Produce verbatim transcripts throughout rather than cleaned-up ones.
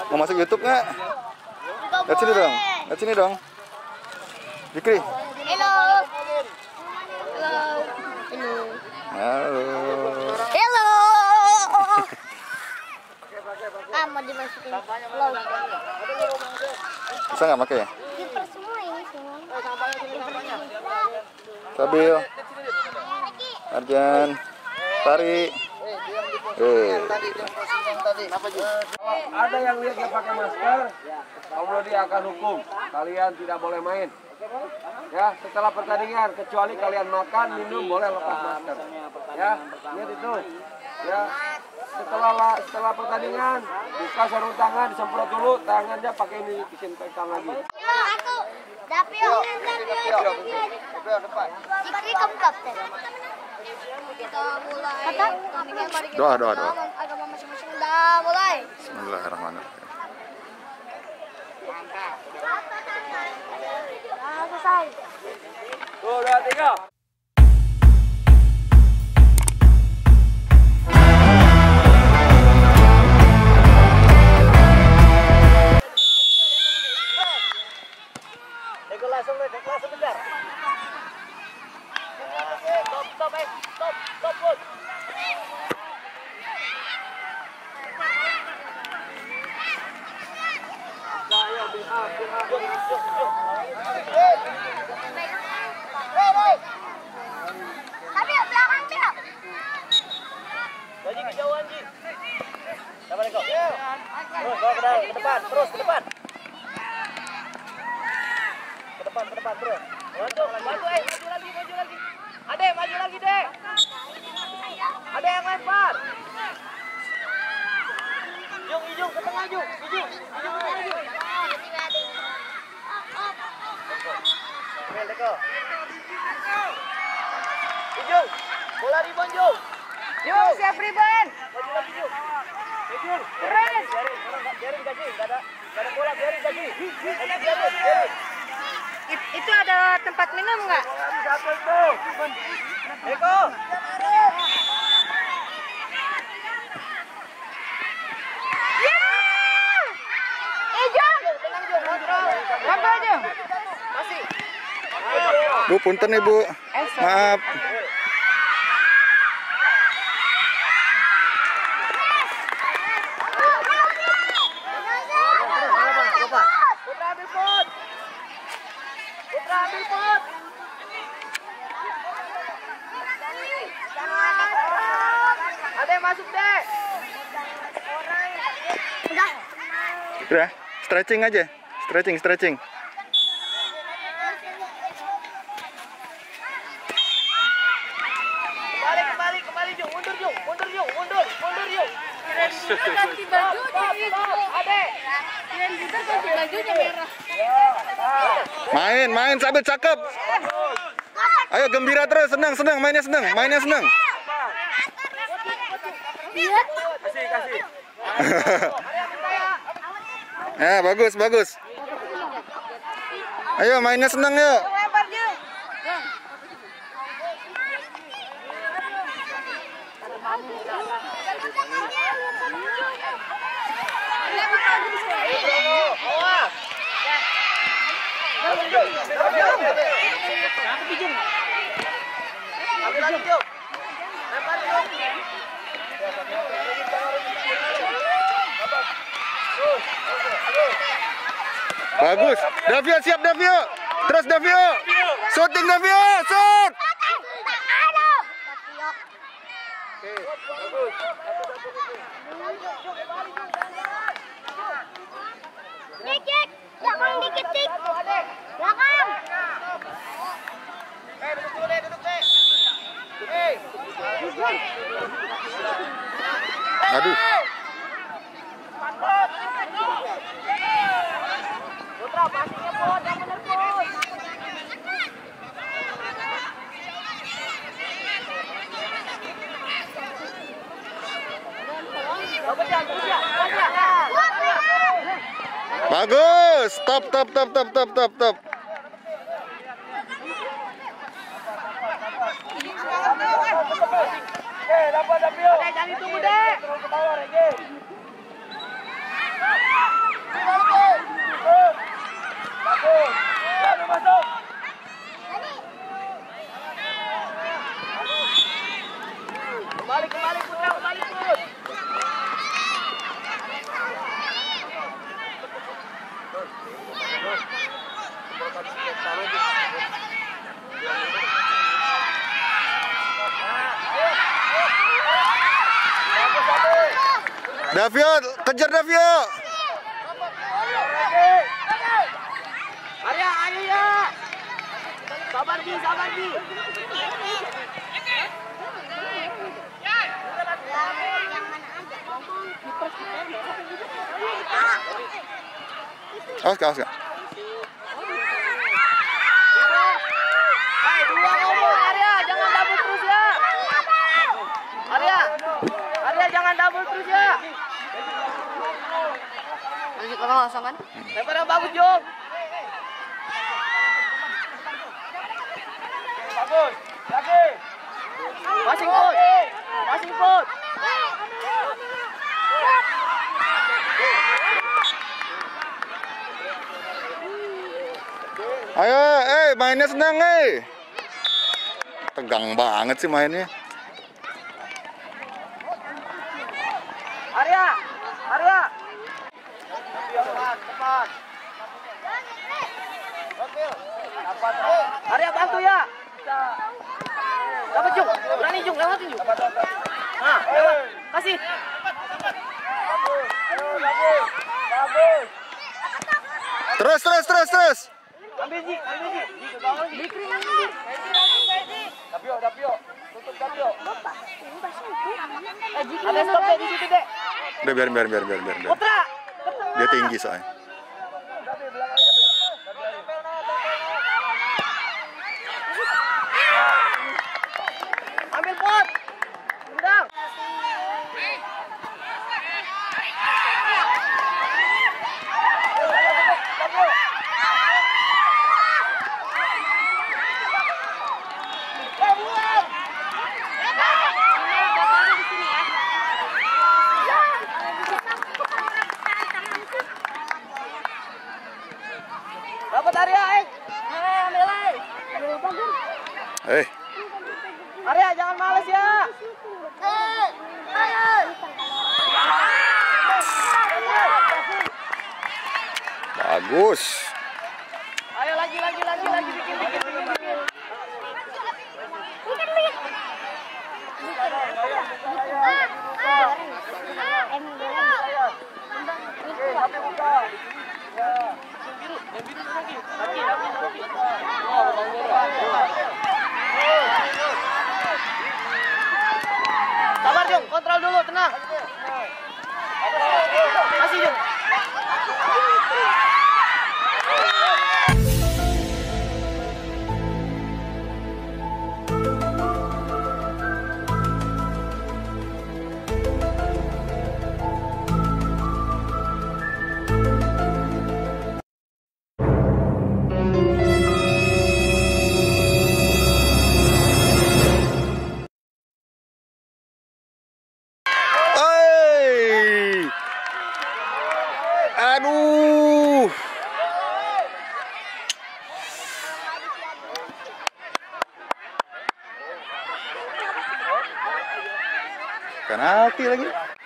Mau masuk YouTube nggak? Lihat sini dong. Lihat sini dong. Fikri. Halo. Halo. Halo. Halo. Ah, mau dimasukin vlog. Bisa nggak pakai ya? Kiper semua ini semua. Stabil. Arjan. Tari. Eh. Ada yang lihat dia pakai masker, Allah dia akan hukum. Kalian tidak boleh main. Ya, setelah pertandingan kecuali kalian makan, minum boleh lepas masker. Ya, lihat itu. Ya, setelah setelah pertandingan buka sarung tangan, disemprot dulu, tangannya pakai ini disinfektan lagi. Aku Dapio. Fikri kamu kapten. Kita mulai. Doa, doa, doa. Agama masing-masing udah mulai. Bismillahirrahmanirrahim. Nah, selesai. Tuh, dua, tiga. Langsung deh, langsung bentar. Stop, stop, eh, stop, stop, put. Ayo, build up, build up, yuk, yuk, yuk. Tapi belakang dia. Lagi kejauhan, Ji. Sama Niko. Terus, bawa ke dalam, ke depan, terus, ke depan. Ke depan, ke depan, terus. Bantu, bantu, eh, maju lagi, maju lagi. Ade, maju lagi, Dek. Ada yang lempar. Jung, Ijung, ke tengah, Jung. Ijung, Ijung, ke tengah, Jung. Oke, Deko. Ijung, bola ribon, Jung. Jung, siap ribon. Maju lagi, Jung. Ijung, keren. Biarin, biarin gaji, enggak ada, enggak ada bola, biarin gaji. Biarin, biarin, biarin. It, itu ada tempat minum nggak? Satu itu. Eko. Ya! Ijong! Tenang, Jung, kontrol. Kontrol, Jung. Masih. Bu, punten nih, Bu. Maaf. Putra ambil pot. Putra ambil pot. Ada yang masuk, Dek. Udah. Udah, stretching aja. Stretching, stretching. Kembali, kembali, kembali, Jung. Mundur, Jung. Mundur, Jung. Mundur, mundur, Jung. Ganti baju jadi Ade. dan kita ganti bajunya merah. Main, main sambil cakep. Ayo gembira terus, senang, senang, mainnya senang, mainnya senang. Lihat. Kasih, kasih. Ya, bagus, bagus. Ayo mainnya senang yuk. Lempar, Jung. Awas. Ambil lagi, Jung. Lempar, Jung. Bagus. Davio siap, Davio. Terus Davio. Shooting Davio, shoot. Oke, bagus. Dikit, belakang dikit, Dik. Belakang. Eh, duduk dulu deh, duduk deh. Eh. Aduh. Putra, passingnya pot, yang bener pot. Bagus. Top, top, top, top, top, top, top. Eh, dapat Davio. Dek, jangan ditunggu, Dek. Terus ke bawah, Regi. Davio, kejar Davio. Arya, ayo ya. Sabar Ji, sabar Ji. Awas, awas, awas. Hai, dua ngomong Arya, jangan double terus ya. Arya, Arya jangan double terus ya. Masih kalau langsung kan? Lempar yang bagus, Jom. Bagus, lagi. Passing put, passing put. Ayo, eh mainnya senang, eh. Tegang banget sih mainnya. Arya, Arya. Tepat, tepat. Arya bantu ya. Dapat Jung, berani Jung, lewatin Jung. Nah, lewat, kasih. Terus, terus, terus, terus. Ambil Ji, ambil Ji. Ji ke bawah lagi. Dapio, Dapio. Tutup Dapio. Ada stop deh di situ deh. Udah biarin, biarin, biarin, biarin, biarin. Putra. Dia tinggi soalnya. Ambil pot. Tendang. Dapat Arya, eh. Ambil lagi. Eh, Arya jangan males ya. bagus. Ayo lagi lagi lagi lagi bikin bikin bikin bikin. Sabar Jung, kontrol dulu, tenang. Masih Jung. Eh, aduh. Penalti lagi.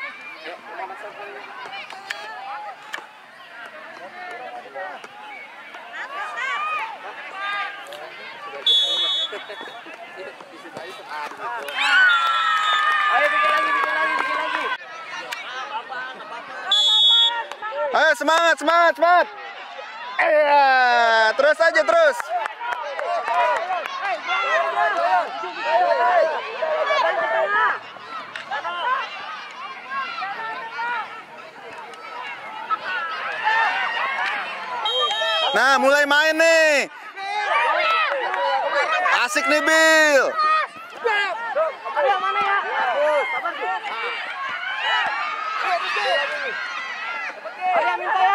Ayo bikin lagi, bikin lagi, bikin lagi. Ayo semangat, semangat, semangat. Iya, terus aja terus. Nah, mulai main nih. Asik nih, Bill. Arya mana ya? Sabar Jung. Arya minta ya.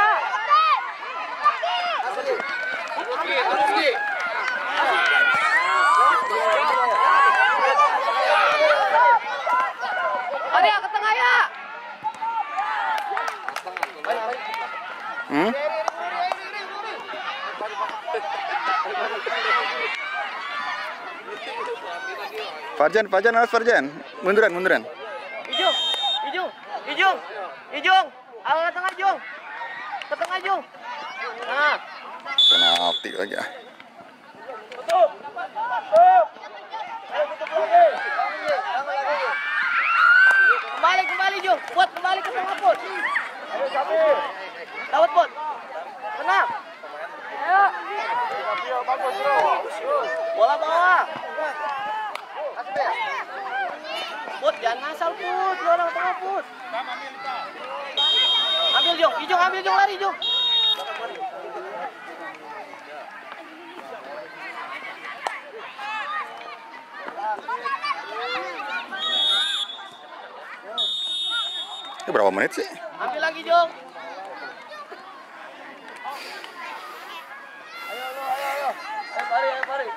Arya ke tengah ya. Hmm? Farjan, Farjan, awas Farjan. Munduran, munduran. Ijung, Ijung, Ijung, Ijung. Ayo ke tengah Jung. Ke tengah Jung. Nah. Penalti lagi ah. Tutup. Tutup. Ayo tutup lagi. Kembali, kembali Jung. Buat kembali ke tengah Put. Ayo Sabir. Daud Put. Tenang. Ayo. Bola bawah. Put, jangan ngasal Put. Lu orang tengah Put. Ambil Jung, Jung ambil Jung lari Jung. Ini berapa menit sih? Ambil lagi Jung. Ayo, ayo, ayo, ayo. Ayo Pari, ayo Pari.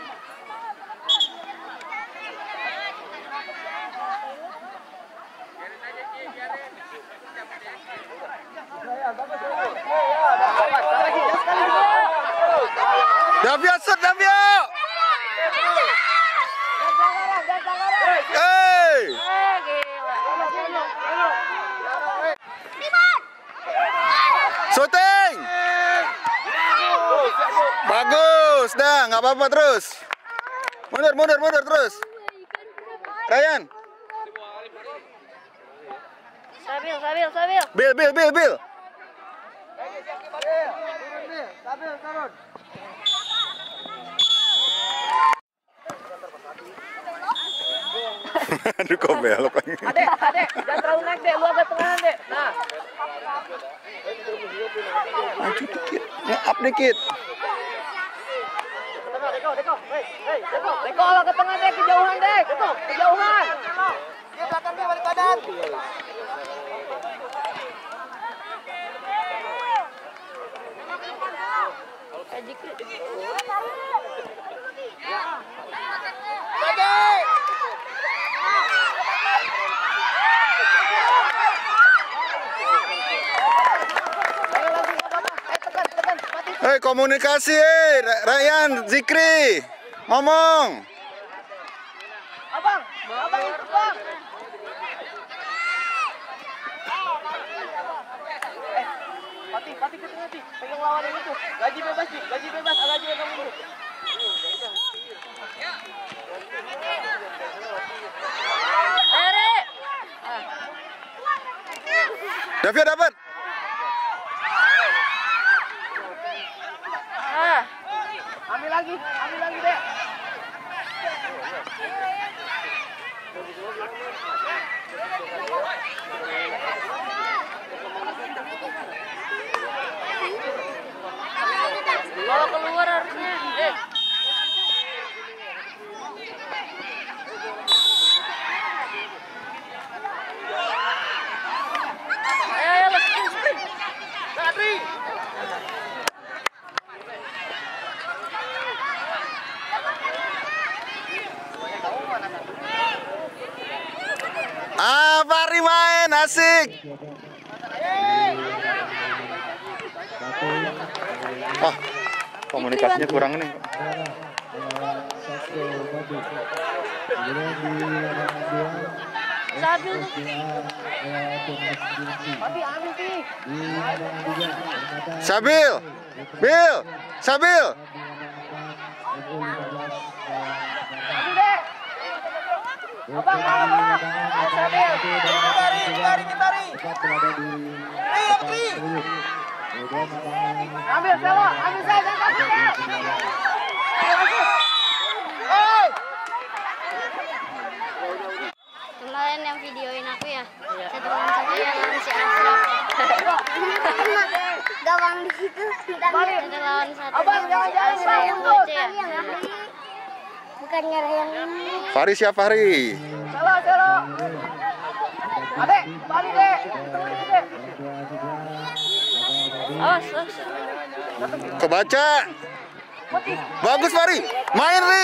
Davio shoot, Davio. Hey. Shooting. Bagus, dah, nggak apa-apa terus. Mundur, mundur, mundur terus. Ryan. Sabil, sabil, sabil. Bill, Bill, Bill, Bill. Sabil, turun. Aduh, kok belok lagi. Adek, adek, jangan terlalu naik dek, lu agak tengah dek. Nah. Maju dikit, nge-up dikit. Tengah, Deko, Deko. Hei, hei, Deko. Deko agak ke tengah dek, kejauhan dek. Deko, kejauhan. Dia belakang dia balik badan. Hei, komunikasi, eh. Ryan, Zikri, ngomong. Abang, abang, abang. Eh, Pati, Pati ke tengah, Ti. Pegang lawan yang itu. Gaji bebas, Ti. Gaji bebas, gaji yang kamu dulu. Are. Davio dapat. Ah. Ambil lagi, ambil lagi, Dek. Kalau keluar harusnya. Eh. Ayo, ayo, let's go, sprint. Sadri. Ah, Fahri main, asik. Wah, komunikasinya kurang nih. Sabil. Pati, ambil, Ti. Sabil, Bill, Sabil. Ambil, Dek. Abang, abang, abang. Sabil. Kibari, kibari, kibari. Teriak, Ti. Ambil, Selo. Ambil, saya. Jangan takut, Dek. Hei. Kemarin yang videoin aku ya, satu lawan satu ya lawan si Ashraf. Gawang di situ, satu lawan satu. Abang, jangan jalan, Saya yang Bang. baca ya. Bukan nyerah yang ini. Fahri siap Fahri. Selo, Selo. Adek, balik, Dek. Tengah ini, Dek. Awas, awas. Kebaca. Bagus Fahri. Main Ri.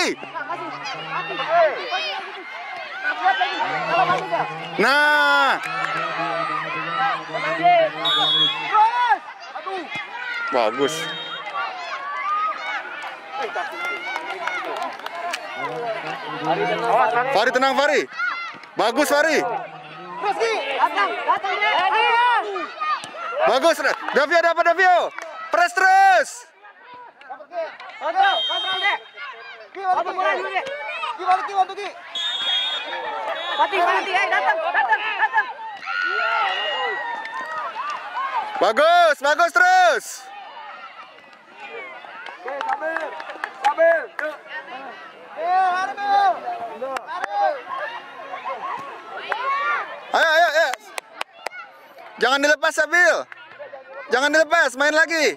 Nah, buat lagi. Kalau masuk ya. Nah, Tenang, Dek. Terus. Aduh. bagus. Fahri tenang Fahri. Bagus Fahri. Terus, Ki. Datang, datang, Dek. Bagus. Davio dapat Davio. Press terus. Dapat, Ki. Kontrol, kontrol, Dek. Ki, bantu bola dulu, Dek. Ki, bantu, Ki, bantu, Ki. Pati, Pati, eh, datang, datang, datang. Bagus, bagus terus. Oke, sambil. Sambil. Yuk. Bil, lari Bil. Lari. Ayo, ayo, ayo. Jangan dilepas, Sabil. Jangan dilepas, main lagi.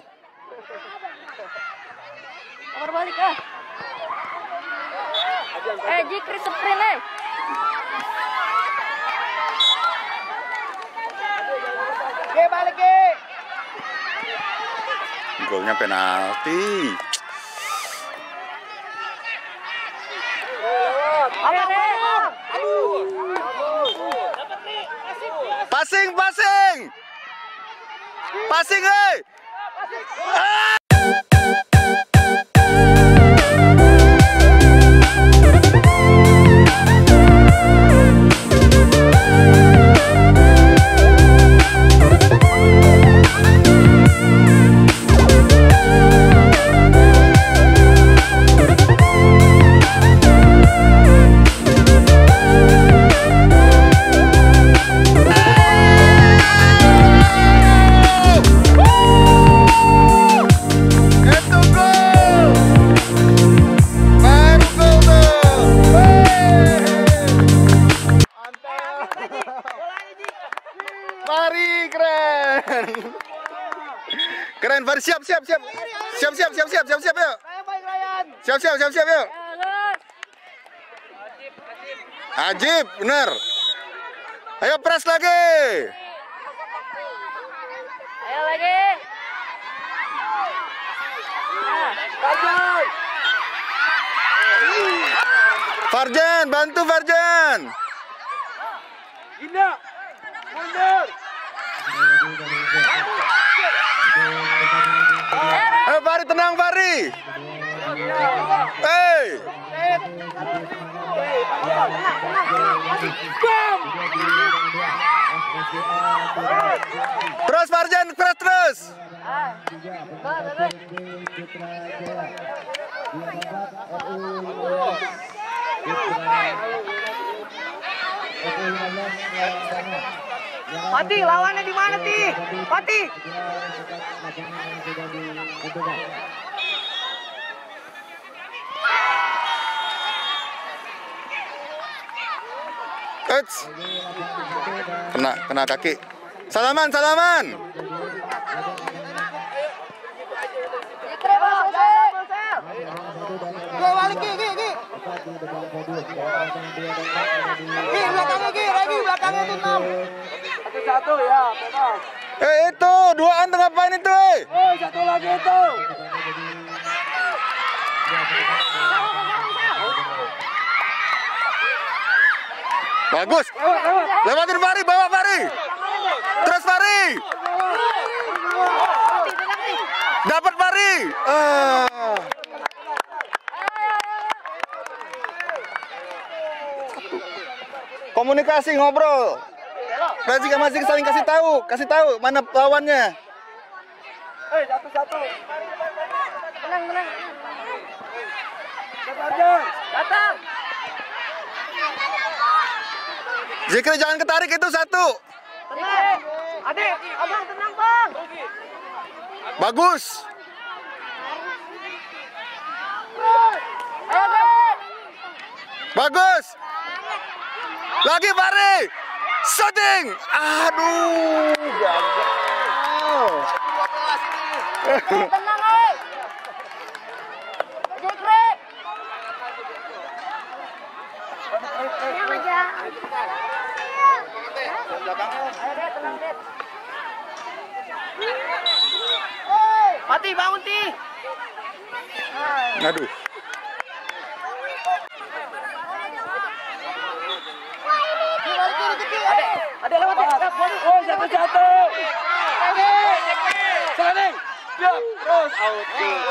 Kamar balik ah. Eh, Jikri sprint eh. Oke, balik Ki. Golnya penalti. Ayo, ayo. Aduh. Passing, passing. Passing, eh. Ah! Lari, keren. Keren, Fari, siap, siap, siap. Siap, siap, siap, siap, siap, siap, yuk. Ryan, baik Ryan. Siap, siap, siap, siap, yuk. Ajib, bener. Ayo press lagi. Ayo lagi. Farjan. Farjan, bantu Farjan. Indah. Mundur. Ayo Fari, tenang Fari. Hey. Terus Farjan, terus terus. Pati, lawannya di mana, Ti? Pati. Eits. Kena, kena kaki. Salaman, salaman. Jikri masuk. Ki, balik Ki, Ki, Ki. Ki, belakangnya Ki, lagi belakangnya itu enam. Satu-satu ya, tenang. Eh itu, duaan tuh ngapain itu? eh? Oh, satu lagi itu. Bagus. Lewatin Fari, bawa Fari. Terus Fari. Dapat Fari. Ah. Komunikasi, ngobrol. Masing-masing saling kasih tahu, kasih tahu mana lawannya. Eh, satu-satu. Tenang, tenang. Farjan. Datang. Zikri jangan ketarik, itu satu. Tenang. Adik, abang tenang, Bang. Bagus. Ayo, Bang. Bagus. Lagi Fari. Shooting. Aduh, gagal. Tenang, eh. Jikri. Tenang aja. Ayo, Dek, tenang, Dek. Pati, bangun, Ti. Aduh. Adek, adek lewat ya. Oh, satu-satu. Selaneng. Siap, terus. Out.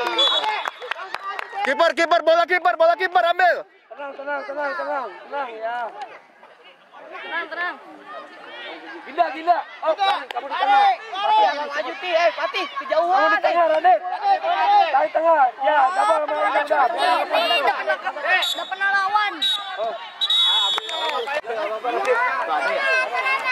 Kiper, kiper, bola kiper, bola kiper ambil. Tenang, tenang, tenang, tenang. Tenang ya. Tenang, tenang. Gila, gila. Oh, kamu di tengah. Jangan maju, Ti. Eh, Pati, Kamu kejauhan. di tengah, Radik. Dari tengah. Ya, double sama Ida udah. Ini udah pernah, udah pernah lawan. Oh. Ah, ambil. Enggak apa-apa, Radik. Enggak ada ya.